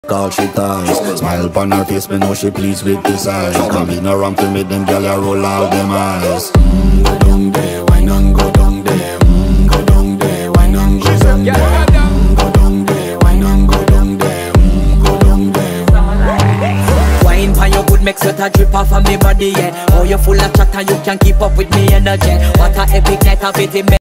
All she ties. Smile upon her face, me know she pleased with this eyes. Come in around to make them gyal roll out them eyes. Go down there, why not go down there? Go down there, why not go down there? Go down there, why not go down there? Go down there. Wine pan your good, make sweat a drip off of me body, yeah. Oh, you full of chatter, you can't keep up with me energy. What a epic night of it.